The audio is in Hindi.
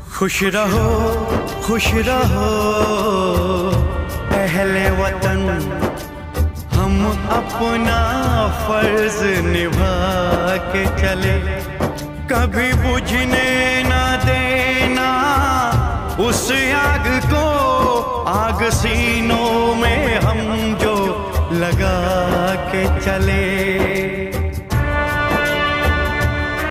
खुश रहो खुश रहो अहले वतन, हम अपना फर्ज निभा के चले। कभी बुझने ना देना उस आग को, आग सीनों में हम जो लगा के चले।